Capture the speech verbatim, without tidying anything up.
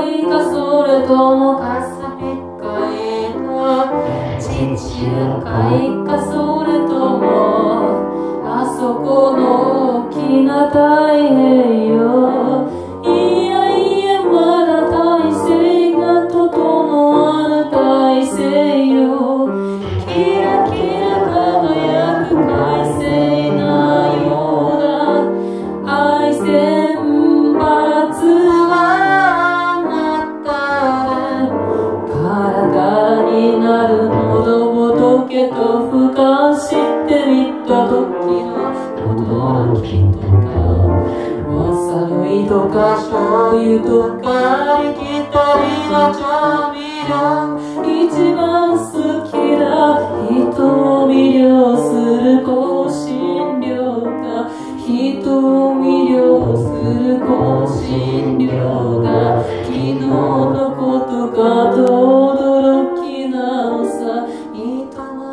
いかそれともかすみかいか地中海かそれともあそこの大きな太平洋いやいやまだ体制が整わぬ大西洋キラキラ輝く快晴なようだ愛選抜はあなたで体になる喉仏と俯瞰してみた時の驚きとかわさびとか醤油とかりきたりの調味料一番好きだ人を魅了する香辛料が人を魅了する香辛料が昨日のことかと驚きなのさ人の